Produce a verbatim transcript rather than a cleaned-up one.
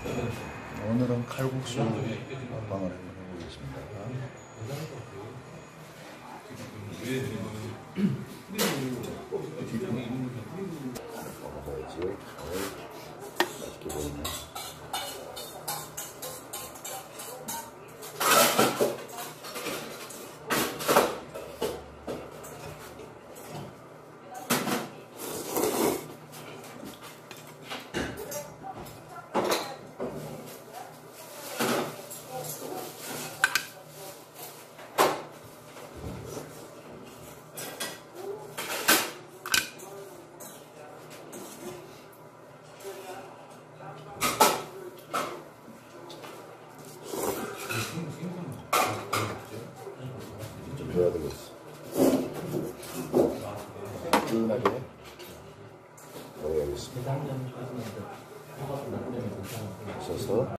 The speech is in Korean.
오늘은 칼국수 먹방을 해보겠습니다. 먹어봐야지. 맛있게 보이네. 좀 줘야 되겠어. 뜨끈하게 먹어야겠습니다. 있어서